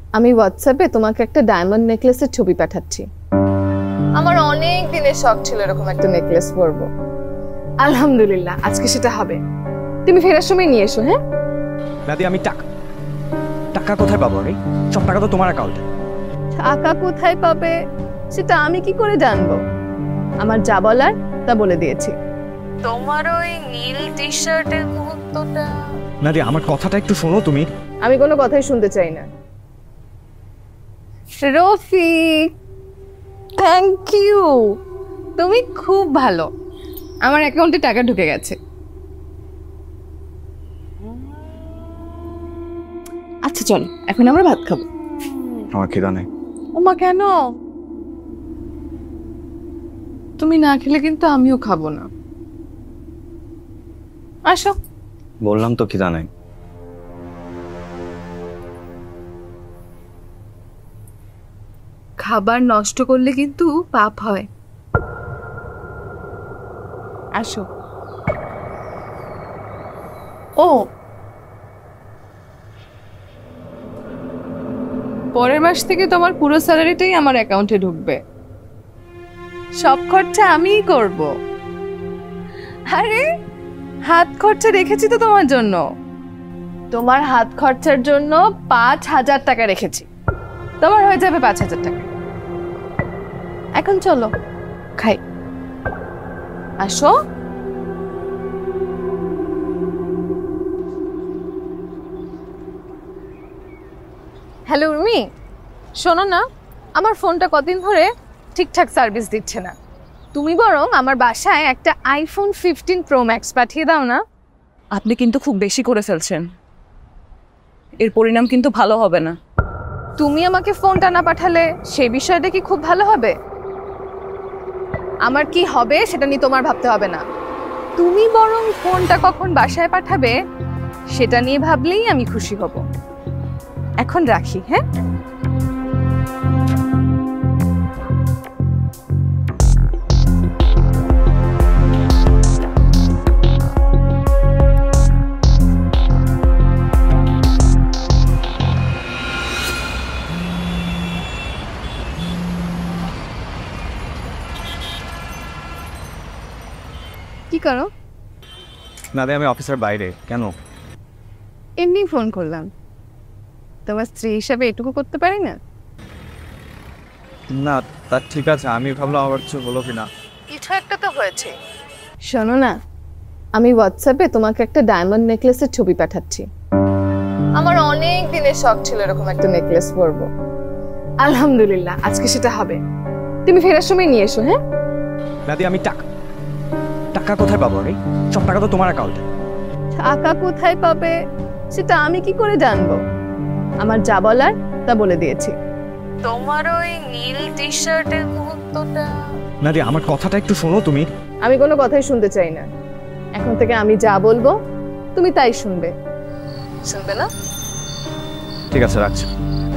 আমি হোয়াটসঅ্যাপে তোমাকে একটা ডায়মন্ড নেকলেসের ছবি পাঠাচ্ছি। আমার অনেক দিনের শখ ছিল এরকম একটা নেকলেস পরবো। আলহামদুলিল্লাহ আজকে সেটা হবে। তুমি ফেরার সময় নিয়ে এসো। হ্যাঁ দাদি, আমি টাকা কোথায় পাবো? আমি সব টাকা তো তোমার অ্যাকাউন্টে। টাকা কোথায় পাবে সেটা আমি কি করে জানবো? আমার যা বলার তা বলে দিয়েছি। তোমার ওই নীল টি শার্টের মুহূর্তটা। দাদি, আমার কথাটা একটু শোনো তুমি। আমি কোনো কথাই শুনতে চাই না। রফিক, থ্যাংক ইউ, তুমি খুব ভালো। আমার অ্যাকাউন্টে টাকা ঢুকে গেছে। আচ্ছা চল, এখন আমরা ভাত খাবো। আমার খিদা নেই। ওমা কেন? তুমি না খেলে কিন্তু আমিও খাবো না। আসো। বললাম তো খিদা নেই। খাবার নষ্ট করলে কিন্তু পাপ হয়। আসো। ও, পরের মাস থেকে তোমার পুরো স্যালারিটাই আমার অ্যাকাউন্টে ঢুকবে। সব খরচা আমিই করব। আরে হাত খরচা রেখেছি তো তোমার জন্য। তোমার হাত খরচার জন্য 5,000 টাকা রেখেছি। তোমার হয়ে যাবে 5,000 টাকা। এখন চলো খাই। আসো। হ্যালো উর্মি, শোনো না, আমার ফোনটা কদিন ধরে ঠিকঠাক সার্ভিস দিচ্ছে না। তুমি বরং আমার বাসায় একটা আইফোন 15 প্রো ম্যাক্স পাঠিয়ে দাও না। আপনি কিন্তু খুব বেশি করে ফেলছেন, এর পরিণাম কিন্তু ভালো হবে না। তুমি আমাকে ফোনটা না পাঠালে সেই বিষয়টা কি খুব ভালো হবে? আমার কি হবে সেটা নিয়ে তোমার ভাবতে হবে না। তুমি বরং ফোনটা কখন বাসায় পাঠাবে সেটা নিয়ে ভাবলেই আমি খুশি হব। এখন রাখি। হ্যাঁ, কি করো? দাদি, আমি অফিসের বাইরে। কেন? এমনি ফোন করলাম। তোমার স্ত্রী হিসাবে এটুকু করতে পারি না? না, তা ঠিক আছে। আমি ভাবলাম আবার কিছু বলো কিনা। কিছু একটা তো হয়েছে। শোনো না, আমি হোয়াটসঅ্যাপে তোমাকে একটা ডায়মন্ড নেকলেসের ছবি পাঠাচ্ছি। আমার অনেক দিনের শখ ছিল এরকম একটা নেকলেস পরবো। আলহামদুলিল্লাহ আজকে সেটা হবে। তুমি ফেরার সময় নিয়ে এসো। হ্যাঁ দাদি, আমি টাকা কোথায় পাবো? আমি সব টাকা তো তোমার অ্যাকাউন্টে। টাকা কোথায় পাবে সেটা আমি কি করে জানবো? আমার যা বলার তা বলে দিয়েছি। তোমার ওই নীল টি শার্টের মুহূর্তটা। দাদি, আমার কথাটা একটু শোনো তুমি। আমি কোনো কথাই শুনতে চাই না। এখন থেকে আমি যা বলবো, তুমি তাই শুনবে। শুনবে না? ঠিক আছে, রাখছি।